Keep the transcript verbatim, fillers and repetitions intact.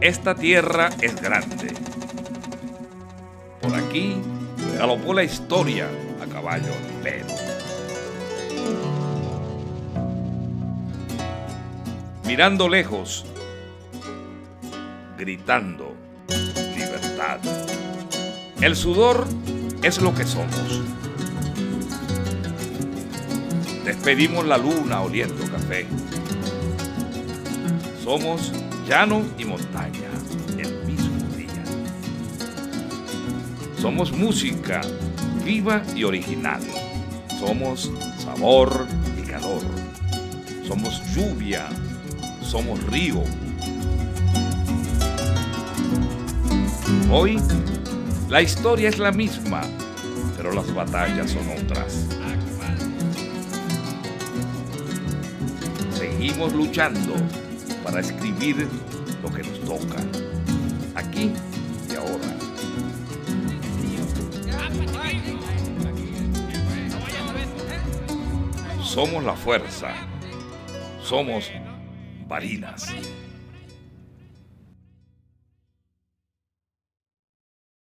Esta tierra es grande. Por aquí galopó la historia a caballo en pedo. Mirando lejos, gritando libertad. El sudor es lo que somos. Despedimos la luna oliendo café. Somos llano y montaña el mismo día. Somos música viva y original. Somos sabor y calor. Somos lluvia. Somos río. Hoy la historia es la misma, pero las batallas son otras. Seguimos luchando para escribir lo que nos toca, aquí y ahora. Somos la fuerza, somos Barinas.